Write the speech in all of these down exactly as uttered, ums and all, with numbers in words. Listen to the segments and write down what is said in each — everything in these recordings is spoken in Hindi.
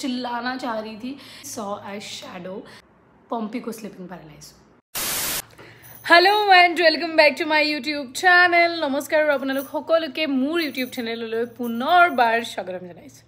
चिल्लाना चाह रही थी। सॉ अ शैडो, पॉम्पी को sleeping paralyse. Hello and welcome back to my YouTube channel. नमस्कार আপোনালোক সকলোকে মোৰ ইউটিউব চেনেললৈ পুনৰবাৰ স্বাগতম জনাইছোঁ।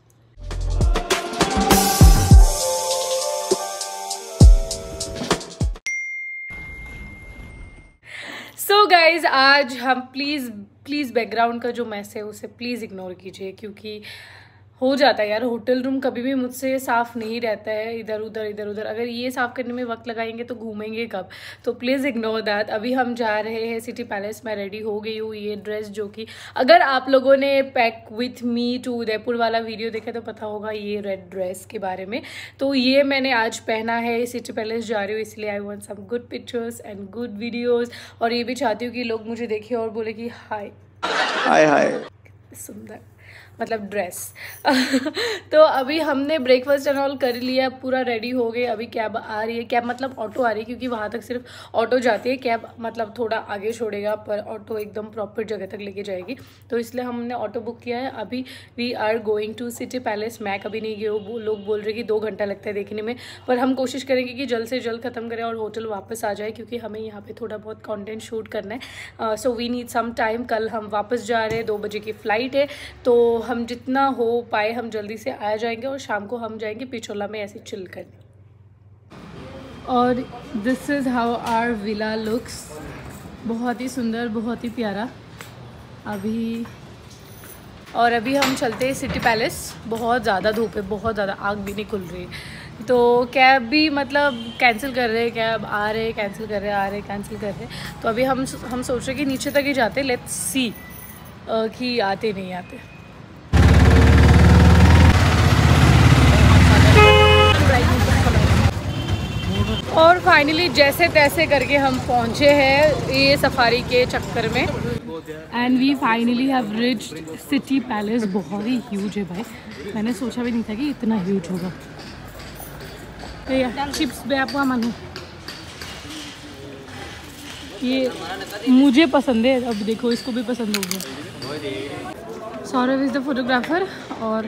सो so गाइज आज हम प्लीज़ प्लीज़ बैकग्राउंड का जो मैस है उसे प्लीज़ इग्नोर कीजिए, क्योंकि हो जाता है यार, होटल रूम कभी भी मुझसे साफ़ नहीं रहता है, इधर उधर इधर उधर। अगर ये साफ़ करने में वक्त लगाएंगे तो घूमेंगे कब, तो प्लीज़ इग्नोर दैट। अभी हम जा रहे हैं सिटी पैलेस। मैं रेडी हो गई हूँ। ये ड्रेस जो कि अगर आप लोगों ने pack with me to Udaipur वाला वीडियो देखा तो पता होगा ये रेड ड्रेस के बारे में। तो ये मैंने आज पहना है, सिटी पैलेस जा रही हूँ, इसलिए I want some good pictures and good videos. और ये भी चाहती हूँ कि लोग मुझे देखें और बोले कि हाय हाय हाय सुंदर, मतलब ड्रेस। तो अभी हमने ब्रेकफास्ट एंड ऑल कर लिया, पूरा रेडी हो गए। अभी कैब आ रही है, कैब मतलब ऑटो आ रही है, क्योंकि वहाँ तक सिर्फ ऑटो जाती है, कैब मतलब थोड़ा आगे छोड़ेगा, पर ऑटो एकदम प्रॉपर जगह तक लेके जाएगी। तो इसलिए हमने ऑटो बुक किया है। अभी we are going to City Palace. मैं कभी नहीं गई हूँ, लोग बोल रहे कि दो घंटा लगता है देखने में, पर हम कोशिश करेंगे कि जल्द से जल्द ख़त्म करें और होटल वापस आ जाए, क्योंकि हमें यहाँ पर थोड़ा बहुत कॉन्टेंट शूट करना है। So we need some time. कल हम वापस जा रहे हैं, दो बजे की फ़्लाइट है, तो हम जितना हो पाए हम जल्दी से आ जाएंगे और शाम को हम जाएंगे पिछोला में ऐसे चिल करने। और this is how our villa looks. बहुत ही सुंदर, बहुत ही प्यारा। अभी और अभी हम चलते हैं सिटी पैलेस। बहुत ज़्यादा धूप है, बहुत ज़्यादा, आग भी नहीं खुल रही, तो कैब भी मतलब कैंसिल कर रहे हैं, कैब आ रहे कैंसिल कर रहे आ रहे कैंसिल कर रहे। तो अभी हम हम सोच रहे कि नीचे तक ही जाते, लेट्स सी कि आते नहीं आते। और फाइनली जैसे तैसे करके हम पहुंचे हैं ये सफारी के चक्कर में, and we finally have reached City Palace. बहुत ही ह्यूज है भाई, मैंने सोचा भी नहीं था कि इतना ह्यूज होगा। चिप्स भी आपका मानो, ये मुझे पसंद है, अब देखो इसको भी पसंद हो गया। Saurabh is the photographer. और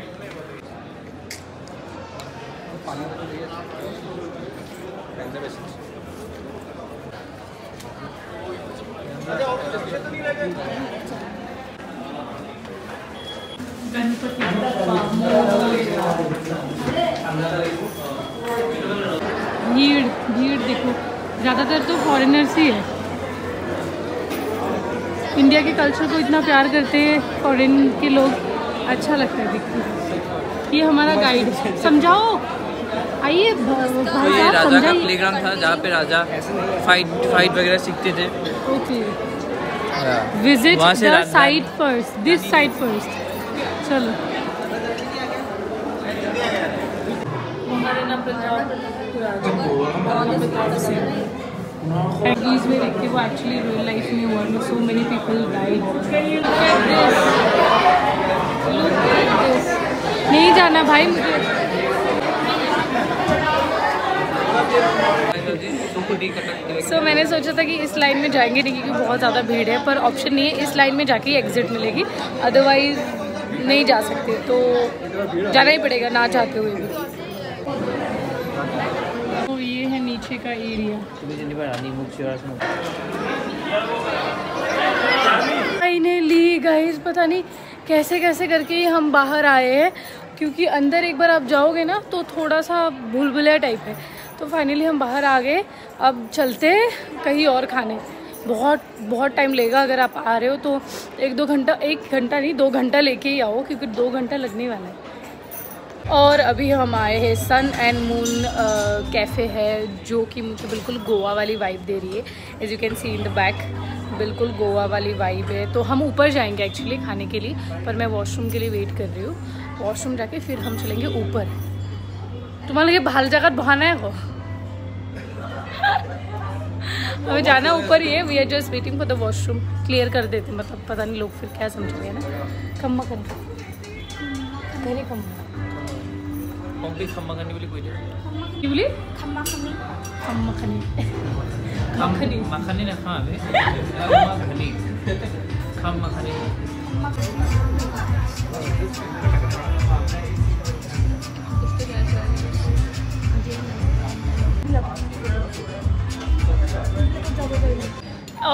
भीड़ भीड़ देखो, ज़्यादातर तो फॉरेनर्स ही है। इंडिया के कल्चर को इतना प्यार करते हैं फॉरेन के लोग, अच्छा लगता है देखते। ये हमारा गाइड, समझाओ, आइए भाई। ये राजा का प्लेग्राउंड था जहाँ पे राजा फाइट फाइट वगैरह सीखते थे। Okay, visit the site first, this site first. चलो एटलीस्ट में देखते वो एक्चुअली रियल लाइफ में हुआ में सो मेनी पीपल डाइड। नहीं जाना भाई मुझे। सो so, मैंने सोचा था कि इस लाइन में जाएंगे नहीं, क्योंकि बहुत ज़्यादा भीड़ है, पर ऑप्शन नहीं है, इस लाइन में जाके ही एग्जिट मिलेगी, अदरवाइज नहीं जा सकते, तो जाना ही पड़ेगा ना चाहते हुए भी। तो ये है नीचे का एरिया। फाइनली गाइस, पता नहीं कैसे कैसे करके ही हम बाहर आए हैं, क्योंकि अंदर एक बार आप जाओगे ना तो थोड़ा सा भूलभुलैया टाइप है। तो फाइनली हम बाहर आ गए, अब चलते कहीं और खाने। बहुत बहुत टाइम लगेगा, अगर आप आ रहे हो तो एक दो घंटा, एक घंटा नहीं दो घंटा लेके ही आओ, क्योंकि दो घंटा लगने वाला है। और अभी हम आए हैं सन एंड मून कैफ़े है, जो कि मुझे बिल्कुल गोवा वाली वाइब दे रही है। As you can see in the back, बिल्कुल गोवा वाली वाइब है। तो हम ऊपर जाएंगे एक्चुअली खाने के लिए, पर मैं वॉशरूम के लिए वेट कर रही हूँ। वॉशरूम जाके फिर हम चलेंगे ऊपर। तुम्हारे लिए बाहर जाकर बहाना है वो हमें जाना ऊपर ही है। We are just waiting for the washroom. Clear कर देते, मतलब पता नहीं लोग फिर क्या समझेंगे ना। खम्मा कर घरे खम्मा कॉम्प्लेक्स खम्मा करने वाली कोई नहीं। की बोली खम्मा खनी खम्मा खनी खनी मखनी ना खा बे खम्मा खनी खम्मा खनी।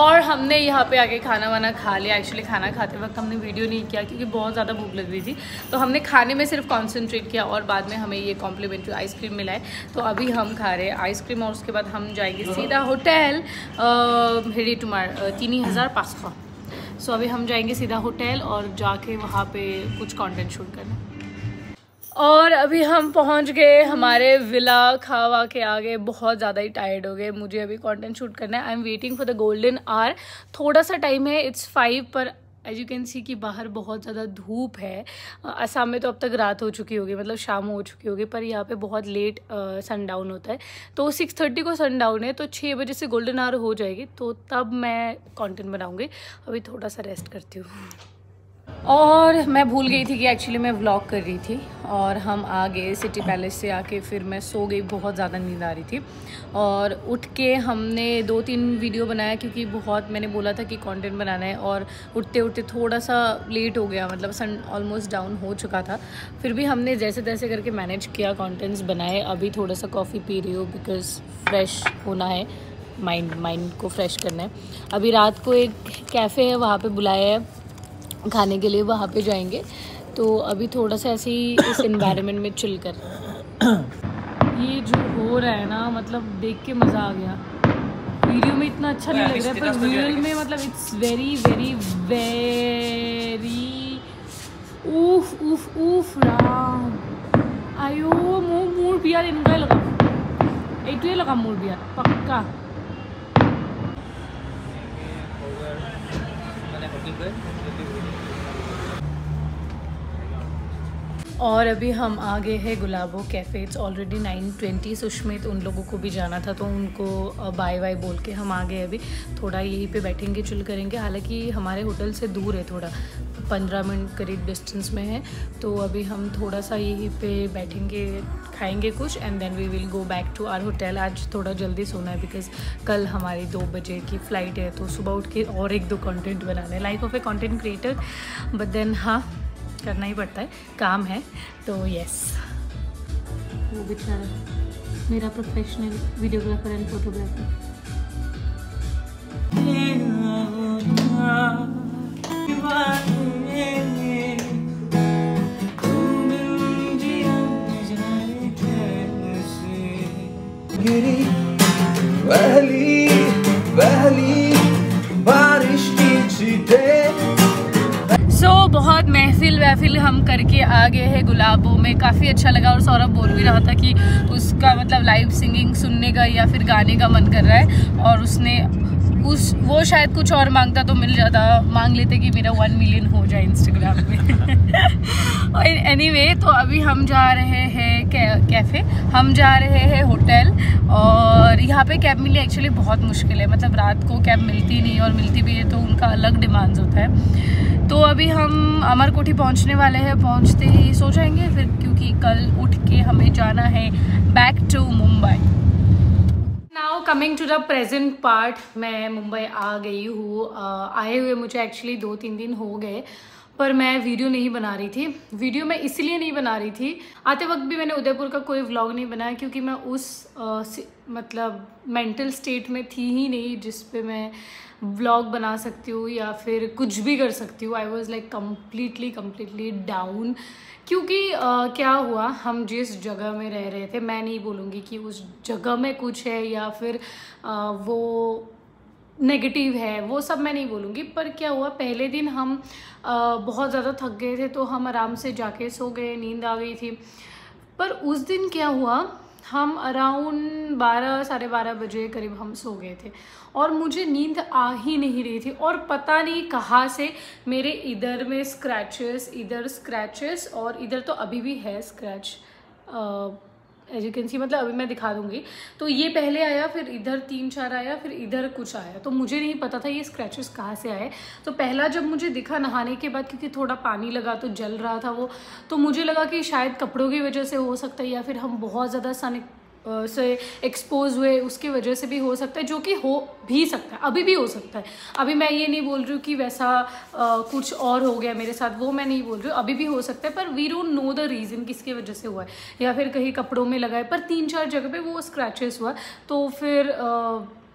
और हमने यहाँ पे आके खाना वाना खा लिया। एक्चुअली खाना खाते वक्त हमने वीडियो नहीं किया क्योंकि बहुत ज़्यादा भूख लग रही थी, तो हमने खाने में सिर्फ कॉन्सेंट्रेट किया और बाद में हमें ये कॉम्प्लीमेंट्री आइसक्रीम मिला है। तो अभी हम खा रहे हैं आइसक्रीम और उसके बाद हम जाएंगे सीधा होटल हेडी टुमार तीन हज़ार पाँच सौ। सो अभी हम जाएंगे सीधा होटल और जाके वहाँ पे कुछ कंटेंट शूट करना। और अभी हम पहुंच गए हमारे विला, खावा के आगे। बहुत ज़्यादा ही टायर्ड हो गए, मुझे अभी कंटेंट शूट करना है। I am waiting for the golden hour. थोड़ा सा टाइम है, इट्स फाइव, पर एज यू कैन सी कि बाहर बहुत ज़्यादा धूप है। असम में तो अब तक रात हो चुकी होगी, मतलब शाम हो चुकी होगी, पर यहाँ पे बहुत लेट सनडाउन होता है। तो सिक्स थर्टी को सनडाउन है, तो छः बजे से गोल्डन आवर हो जाएगी, तो तब मैं कंटेंट बनाऊँगी। अभी थोड़ा सा रेस्ट करती हूँ। और मैं भूल गई थी कि एक्चुअली मैं व्लॉग कर रही थी और हम आ गए सिटी पैलेस से। आके फिर मैं सो गई, बहुत ज़्यादा नींद आ रही थी। और उठ के हमने दो तीन वीडियो बनाया क्योंकि बहुत मैंने बोला था कि कंटेंट बनाना है, और उठते उठते थोड़ा सा लेट हो गया, मतलब सन ऑलमोस्ट डाउन हो चुका था। फिर भी हमने जैसे तैसे करके मैनेज किया, कंटेंट्स बनाए। अभी थोड़ा सा कॉफ़ी पी रही हूँ बिकॉज़ फ्रेश होना है, माइंड माइंड को फ्रेश करना है। अभी रात को एक कैफ़े है, वहाँ पर बुलाया है खाने के लिए, वहाँ पे जाएंगे। तो अभी थोड़ा सा ऐसे ही इस एनवायरनमेंट में चिल कर। ये जो हो रहा है ना, मतलब देख के मज़ा आ गया। वीडियो में इतना अच्छा नहीं लग रहा है, पर रियल में मतलब इट्स वेरी वेरी वेरी ऊफ ऊफ ऊफ राम आयो मोर मोर बियार इनका लगा এইটোৱে लगा मोर बियार पक्का। और अभी हम आ गए हैं Gulabo cafe. It's already nine twenty. Sushmit उन लोगों को भी जाना था, तो उनको बाय बाय बोल के हम आ गए। अभी थोड़ा यहीं पे बैठेंगे, चिल करेंगे। हालांकि हमारे होटल से दूर है, थोड़ा पंद्रह मिनट करीब डिस्टेंस में है। तो अभी हम थोड़ा सा यहीं पे बैठेंगे, खाएंगे कुछ, and then we will go back to our hotel. आज थोड़ा जल्दी सोना है बिकॉज कल हमारी दो बजे की फ़्लाइट है, तो सुबह उठ के और एक दो कंटेंट बनाना है। Life of a content creator, but then हाँ करना ही पड़ता है, काम है। तो यस, वो बेचारा मेरा प्रोफेशनल वीडियोग्राफर एंड फोटोग्राफर। पहली पहली बारिश की छींटे। सो so, बहुत महफिल वहफिल हम करके आ गए हैं गुलाबो में। काफ़ी अच्छा लगा, और सौरभ बोल भी रहा था कि उसका मतलब लाइव सिंगिंग सुनने का या फिर गाने का मन कर रहा है, और उसने उस वो शायद कुछ और मांगता तो मिल जाता, मांग लेते कि मेरा वन मिलियन हो जाए इंस्टाग्राम पे। एनीवे, तो अभी हम जा रहे हैं कै, कैफ़े, हम जा रहे हैं होटल। और यहाँ पे कैब मिली एक्चुअली बहुत मुश्किल है, मतलब रात को कैब मिलती नहीं, और मिलती भी है तो उनका अलग डिमांड्स होता है। तो अभी हम अमरकोठी पहुँचने वाले हैं, पहुँचते ही सो जाएंगे फिर, क्योंकि कल उठ के हमें जाना है back to Mumbai. Now coming to the present part, मैं मुंबई आ गई हूँ। आए हुए मुझे एक्चुअली दो तीन दिन हो गए, पर मैं वीडियो नहीं बना रही थी। वीडियो मैं इसलिए नहीं बना रही थी, आते वक्त भी मैंने उदयपुर का कोई व्लॉग नहीं बनाया, क्योंकि मैं उस आ, मतलब मेंटल स्टेट में थी ही नहीं जिस पे मैं व्लॉग बना सकती हूँ या फिर कुछ भी कर सकती हूँ। I was like completely completely down. क्योंकि uh, क्या हुआ, हम जिस जगह में रह रहे थे, मैं नहीं बोलूँगी कि उस जगह में कुछ है या फिर uh, वो नेगेटिव है, वो सब मैं नहीं बोलूँगी, पर क्या हुआ, पहले दिन हम uh, बहुत ज़्यादा थक गए थे, तो हम आराम से जाके सो गए, नींद आ गई थी। पर उस दिन क्या हुआ, हम अराउंड बारह साढ़े बारह बजे करीब हम सो गए थे, और मुझे नींद आ ही नहीं रही थी। और पता नहीं कहाँ से मेरे इधर में स्क्रैचेस, इधर स्क्रैचेस, और इधर तो अभी भी है scratch, as you can see, मतलब अभी मैं दिखा दूँगी। तो ये पहले आया, फिर इधर तीन चार आया, फिर इधर कुछ आया, तो मुझे नहीं पता था ये स्क्रैचेस कहाँ से आए। तो पहला जब मुझे दिखा नहाने के बाद, क्योंकि थोड़ा पानी लगा तो जल रहा था वो, तो मुझे लगा कि शायद कपड़ों की वजह से हो सकता है, या फिर हम बहुत ज़्यादा सन से एक्सपोज हुए उसकी वजह से भी हो सकता है, जो कि हो भी सकता है, अभी भी हो सकता है। अभी मैं ये नहीं बोल रही हूँ कि वैसा आ, कुछ और हो गया मेरे साथ, वो मैं नहीं बोल रही हूँ, अभी भी हो सकता है, पर we don't know the reason किसकी वजह से हुआ है, या फिर कहीं कपड़ों में लगा है। पर तीन चार जगह पे वो स्क्रैचेस हुआ, तो फिर आ,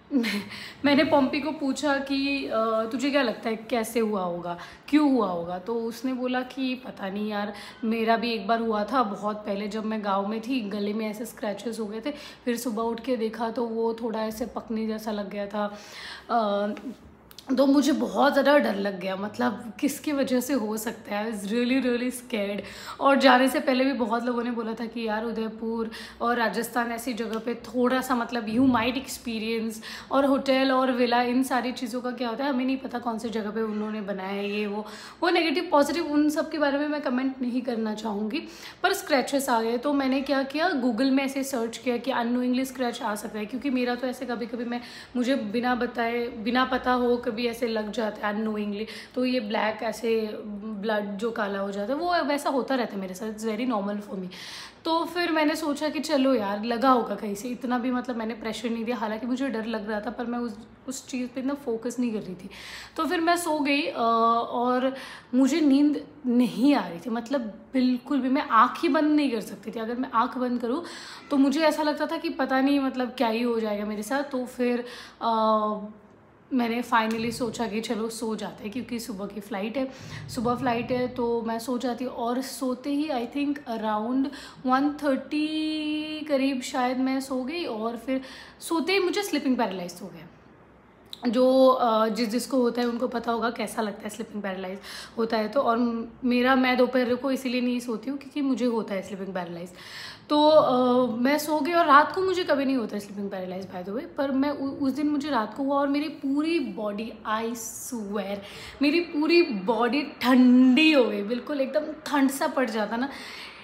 मैंने पॉम्पी को पूछा कि तुझे क्या लगता है कैसे हुआ होगा, क्यों हुआ होगा, तो उसने बोला कि पता नहीं यार, मेरा भी एक बार हुआ था बहुत पहले जब मैं गांव में थी, गले में ऐसे स्क्रैचेस हो गए थे, फिर सुबह उठ के देखा तो वो थोड़ा ऐसे पकने जैसा लग गया था, आ, तो मुझे बहुत ज़्यादा डर लग गया, मतलब किसकी वजह से हो सकता है, I was really really scared. और जाने से पहले भी बहुत लोगों ने बोला था कि यार उदयपुर और राजस्थान ऐसी जगह पे थोड़ा सा मतलब यू माइट एक्सपीरियंस, और होटल और विला इन सारी चीज़ों का क्या होता है हमें नहीं पता कौन सी जगह पे उन्होंने बनाया है, ये वो वो नेगेटिव पॉजिटिव उन सब के बारे में मैं कमेंट नहीं करना चाहूँगी। पर स्क्रैचेस आ गए तो मैंने क्या किया, गूगल में ऐसे सर्च किया कि अननोइंगली स्क्रैच आ सकता है, क्योंकि मेरा तो ऐसे कभी कभी मैं मुझे बिना बताए बिना पता हो कभी ऐसे लग जाता है अननोइंगली, तो ये ब्लैक ऐसे ब्लड जो काला हो जाता है वो वैसा होता रहता है मेरे साथ, it's very normal for me. तो फिर मैंने सोचा कि चलो यार लगा होगा कहीं से, इतना भी मतलब मैंने प्रेशर नहीं दिया, हालांकि मुझे डर लग रहा था पर मैं उस उस चीज़ पे इतना फोकस नहीं कर रही थी। तो फिर मैं सो गई और मुझे नींद नहीं आ रही थी, मतलब बिल्कुल भी, मैं आँख ही बंद नहीं कर सकती थी। अगर मैं आँख बंद करूँ तो मुझे ऐसा लगता था कि पता नहीं मतलब क्या ही हो जाएगा मेरे साथ। तो फिर आ, मैंने फाइनली सोचा कि चलो सो जाते हैं, क्योंकि सुबह की फ़्लाइट है, सुबह फ़्लाइट है तो मैं सो जाती। और सोते ही I think around one thirty करीब शायद मैं सो गई, और फिर सोते ही मुझे स्लीपिंग पैरालाइज हो गया। जो जिस जिसको होता है उनको पता होगा कैसा लगता है स्लीपिंग पैरालाइज होता है तो। और मेरा मैं दोपहर को इसीलिए नहीं सोती हूँ क्योंकि मुझे होता है स्लीपिंग पैरालाइज। तो आ, मैं सो गई, और रात को मुझे कभी नहीं होता है sleeping paralyze by the way, पर मैं उ, उस दिन मुझे रात को हुआ और मेरी पूरी बॉडी, आई स्वेयर मेरी पूरी बॉडी ठंडी हो गई, बिल्कुल एकदम ठंड सा पड़ जाता ना,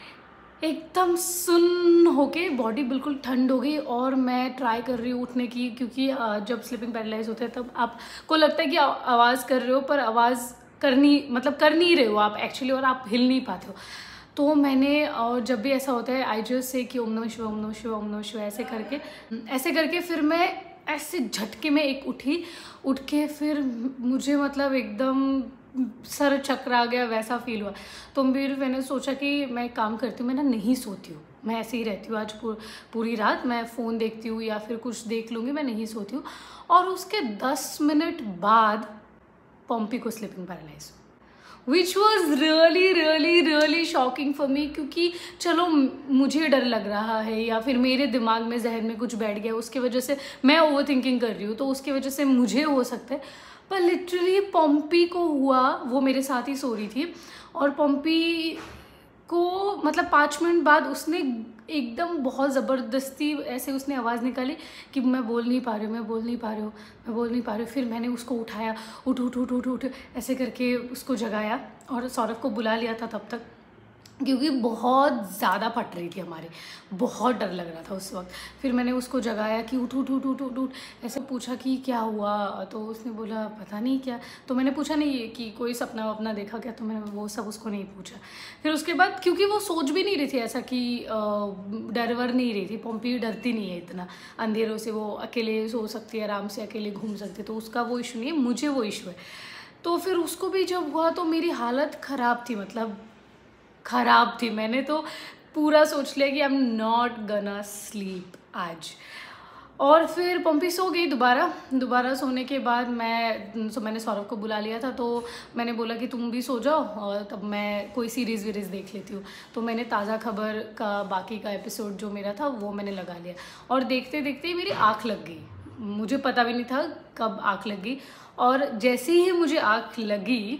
एकदम सुन्न होके बॉडी बिल्कुल ठंड हो गई। और मैं ट्राई कर रही हूँ उठने की, क्योंकि जब स्लीपिंग पैरालाइज होता है तब आपको लगता है कि आवाज़ कर रहे हो पर आवाज़ करनी मतलब कर नहीं रहे हो आप एक्चुअली, और आप हिल नहीं पाते हो। तो मैंने, और जब भी ऐसा होता है आई जस्ट से कि ओम नमः शिवाय ओम नमः शिवाय ओम नमः शिवाय ऐसे करके ऐसे करके फिर मैं ऐसे झटके में एक उठी, उठ के फिर मुझे मतलब एकदम सर चक्कर आ गया, वैसा फील हुआ। तो फिर मैंने सोचा कि मैं एक काम करती हूँ, मैं ना नहीं सोती हूँ, मैं ऐसे ही रहती हूँ आज पू, पूरी रात मैं फ़ोन देखती हूँ या फिर कुछ देख लूँगी, मैं नहीं सोती हूँ। और उसके दस मिनट बाद पॉम्पी को sleeping paralyze, which was really really really shocking for me, क्योंकि चलो मुझे डर लग रहा है या फिर मेरे दिमाग में जहन में कुछ बैठ गया, उसकी वजह से मैं ओवर थिंकिंग कर रही हूँ तो उसकी वजह से मुझे हो सकता है, पर लिटरली पॉम्पी को हुआ। वो मेरे साथ ही सो रही थी और पॉम्पी को मतलब पाँच मिनट बाद उसने एकदम बहुत ज़बरदस्ती ऐसे उसने आवाज़ निकाली कि मैं बोल नहीं पा रही हूँ मैं बोल नहीं पा रही हूँ मैं बोल नहीं पा रही हूँ। फिर मैंने उसको उठाया, उठ उठ उठ उठ उठ ऐसे करके उसको जगाया और सौरभ को बुला लिया था तब तक, क्योंकि बहुत ज़्यादा फट रही थी हमारी, बहुत डर लग रहा था उस वक्त। फिर मैंने उसको जगाया कि उठ उठ उठ उठ उठ उठ ऐसे पूछा कि क्या हुआ, तो उसने बोला पता नहीं क्या। तो मैंने पूछा नहीं कि कोई सपना वपना देखा क्या, तो मैंने वो सब उसको नहीं पूछा। फिर उसके बाद क्योंकि वो सोच भी नहीं रही थी ऐसा कि डर वर नहीं रही थी, पॉम्पी डरती नहीं है इतना अंधेरों से, वो अकेले सो सकती है आराम से, अकेले घूम सकती है, तो उसका वो इशू नहीं है, मुझे वो इशू है। तो फिर उसको भी जब हुआ तो मेरी हालत ख़राब थी, मतलब ख़राब थी। मैंने तो पूरा सोच लिया कि I am not gonna sleep आज। और फिर पम्पी सो गई दोबारा। दोबारा सोने के बाद मैं सो मैंने सौरभ को बुला लिया था, तो मैंने बोला कि तुम भी सो जाओ और तब मैं कोई सीरीज़ वीरीज़ देख लेती हूँ। तो मैंने ताज़ा खबर का बाकी का एपिसोड जो मेरा था वो मैंने लगा लिया, और देखते देखते ही मेरी आँख लग गई। मुझे पता भी नहीं था कब आँख लग गई, और जैसे ही मुझे आँख लगी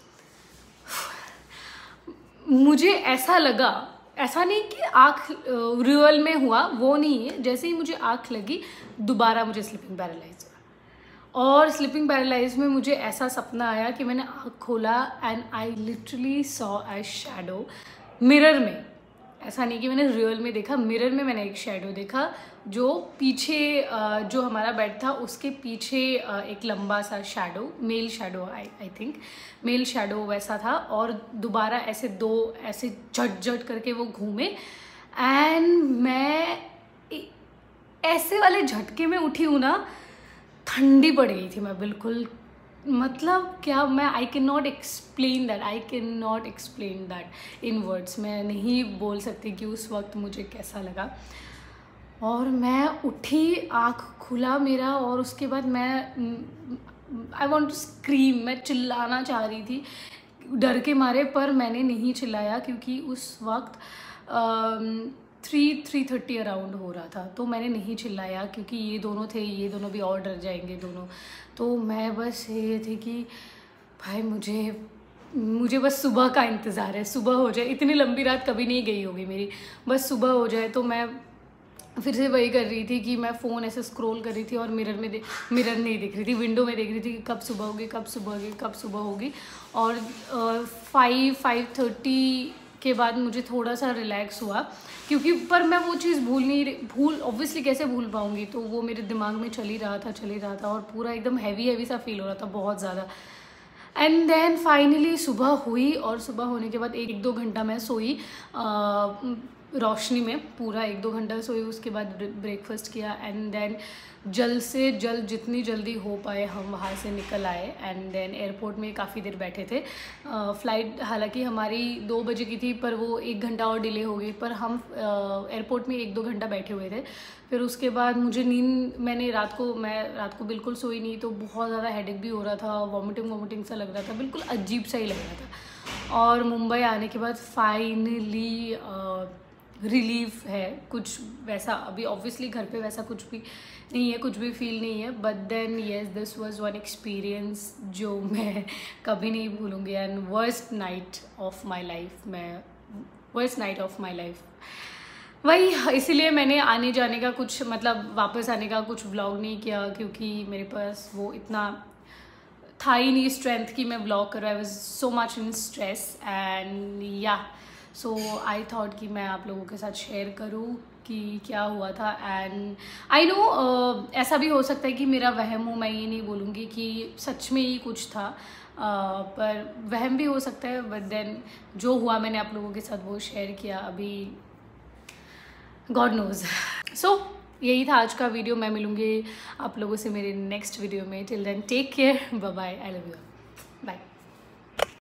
मुझे ऐसा लगा, ऐसा नहीं कि आँख रियल में हुआ, वो नहीं है, जैसे ही मुझे आँख लगी दोबारा मुझे स्लीपिंग पैरालाइज हुआ। और स्लीपिंग पैरालाइज में मुझे ऐसा सपना आया कि मैंने आँख खोला and I literally saw a shadow mirror में। ऐसा नहीं कि मैंने रियल में देखा, मिरर में मैंने एक शैडो देखा जो पीछे जो हमारा बेड था उसके पीछे एक लंबा सा shadow, male shadow I I think male shadow वैसा था। और दोबारा ऐसे दो ऐसे झट झट करके वो घूमे एंड मैं ऐसे वाले झटके में उठी हूँ ना, ठंडी पड़ गई थी मैं बिल्कुल, मतलब क्या मैं I can not explain that I can not explain that in words. मैं नहीं बोल सकती कि उस वक्त मुझे कैसा लगा। और मैं उठी, आँख खुला मेरा, और उसके बाद मैं आई वॉन्ट टू स्क्रीम, मैं चिल्लाना चाह रही थी डर के मारे, पर मैंने नहीं चिल्लाया क्योंकि उस वक्त थ्री थ्री थर्टी अराउंड हो रहा था, तो मैंने नहीं चिल्लाया क्योंकि ये दोनों थे, ये दोनों भी और डर जाएंगे दोनों। तो मैं बस ये थी कि भाई मुझे मुझे बस सुबह का इंतज़ार है, सुबह हो जाए। इतनी लंबी रात कभी नहीं गई होगी मेरी, बस सुबह हो जाए। तो मैं फिर से वही कर रही थी कि मैं फ़ोन ऐसे स्क्रॉल कर रही थी और मिरर में देख मिरर नहीं देख रही थी, विंडो में देख रही थी कि कब सुबह होगी, कब सुबह होगी, कब सुबह होगी। और फाइव फाइव थर्टी के बाद मुझे थोड़ा सा रिलैक्स हुआ, क्योंकि पर मैं वो चीज़ भूल नहीं भूल ऑब्वियसली कैसे भूल पाऊँगी, तो वो मेरे दिमाग में चल ही रहा था चल ही रहा था और पूरा एकदम हैवी हैवी सा फील हो रहा था, बहुत ज़्यादा। एंड देन फाइनली सुबह हुई, और सुबह होने के बाद एक दो घंटा मैं सोई रोशनी में, पूरा एक दो घंटा सोई। उसके बाद ब्रेकफास्ट किया एंड देन जल्द से जल्द जितनी जल्दी हो पाए हम वहाँ से निकल आए। एंड देन एयरपोर्ट में काफ़ी देर बैठे थे। फ़्लाइट हालांकि हमारी दो बजे की थी, पर वो एक घंटा और डिले हो गई, पर हम एयरपोर्ट में एक दो घंटा बैठे हुए थे। फिर उसके बाद मुझे नींद, मैंने रात को मैं रात को बिल्कुल सोई नहीं, तो बहुत ज़्यादा हेडेक भी हो रहा था, वॉमिटिंग वॉमिटिंग सा लग रहा था, बिल्कुल अजीब सा ही लग रहा था। और मुंबई आने के बाद फाइनली रिलीफ है, कुछ वैसा अभी ऑब्वियसली घर पे वैसा कुछ भी नहीं है, कुछ भी फील नहीं है, but then yes this was one experience जो मैं कभी नहीं भूलूंगी। And worst night of my life, मैं worst night of my life वही, इसीलिए मैंने आने जाने का कुछ मतलब वापस आने का कुछ व्लॉग नहीं किया, क्योंकि मेरे पास वो इतना था ही नहीं स्ट्रेंथ कि मैं व्लॉग करूँ। I was so much in stress and yeah so I thought कि मैं आप लोगों के साथ शेयर करूँ कि क्या हुआ था। एंड आई नो ऐसा भी हो सकता है कि मेरा वहम हो, मैं ये नहीं बोलूँगी कि सच में ही कुछ था, uh, पर वहम भी हो सकता है। बट देन जो हुआ मैंने आप लोगों के साथ वो शेयर किया, अभी गॉड नोज। सो यही था आज का वीडियो। मैं मिलूँगी आप लोगों से मेरे नेक्स्ट वीडियो में। Till then take care, bye bye, I love you, bye.